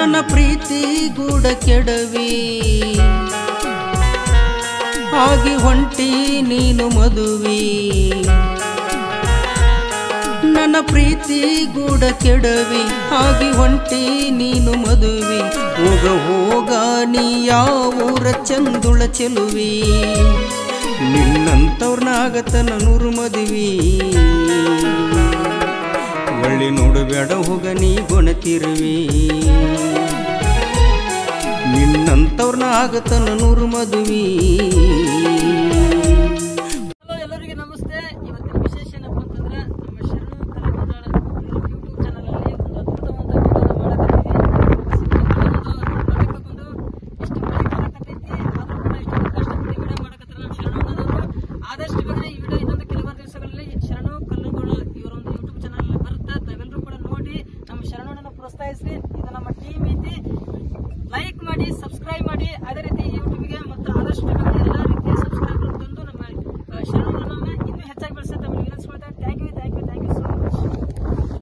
ನನ್ನ ಪ್ರೀತಿ ಗೂಡ ಕೆಡವಿ ಆಗಿ ಹೊಂಟಿ ನೀನು ಮದುವೆ ನನ್ನ ಪ್ರೀತಿ ಗೂಡ ಕೆಡವಿ ಆಗಿ ಹೊಂಟಿ ನೀನು ಮದುವೆ ಹೋಗ ಹೋಗ ನೀ ಯಾವೂರ ಚಂದುಳ ಚೆಲುವಿ ನಿನ್ನಂತವ್ರನ್ನಾಗತನ ನೂರು ಮದುವೆ ಒಳ್ಳೆ ನೋಡಬೇಡ ಹೋಗ ನೀ ಗೊಣತಿರುವಿ ನಿನ್ನಂತವ್ರನ್ನಾಗತನ ನೂರು ಮದುವೆ. ಎಲ್ಲರಿಗೆ ನಮಸ್ತೆ. ಇವತ್ತಿನ ವಿಶೇಷ ಏನಪ್ಪ ಅಂತಂದ್ರೆ ನಮ್ಮ ಶರಣು ಕಲೆಮಂಡಳ ಯೂಟ್ಯೂಬ್ ಚಾನಲ್ ಅಲ್ಲಿ ಒಂದು ಅದ್ಭುತವಾದ ವಿಡಿಯೋ ಮಾಡಕತ್ತೀವಿ. ಇಷ್ಟು ಕಷ್ಟಪಟ್ಟು ವಿಡಿಯೋ ಮಾಡಕತ್ತಾರ ನಮ್ಮ ಶರಣು. ಆದಷ್ಟು ಬಂದ್ರೆ ಈ ವಿಡಿಯೋ ಇನ್ನೊಂದು ಕೆಲವು ದಿವಸಗಳಲ್ಲಿ ಶರಣು ಕಲ್ಲುಗೋಳ ಇವರೊಂದು ಯೂಟ್ಯೂಬ್ ಚಾನಲ್ ಬರುತ್ತೆ. ತಾವೆಲ್ಲರೂ ಕೂಡ ನೋಡಿ ನಮ್ಮ ಶರಣುನನ್ನು ಪ್ರೋತ್ಸಾಹಿಸಿ. ಇದು ನಮ್ಮ ಟೀಮ್ ಐತಿ. ಲೈಕ್ ಮಾಡಿ, ಸಬ್ಸ್ಕ್ರೈಬ್ ಮಾಡಿ. ಅದೇ ರೀತಿ ಯೂಟ್ಯೂಬ್ಗೆ ಮತ್ತು ಆದಷ್ಟು